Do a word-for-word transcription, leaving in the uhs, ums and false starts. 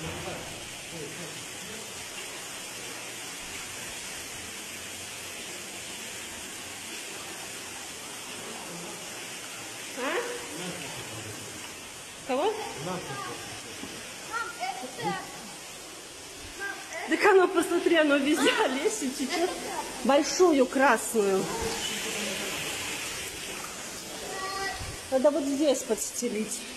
А? Кого? Так оно, посмотри, оно везде лезет чуть-чуть. Большую красную. Надо вот здесь подстелить.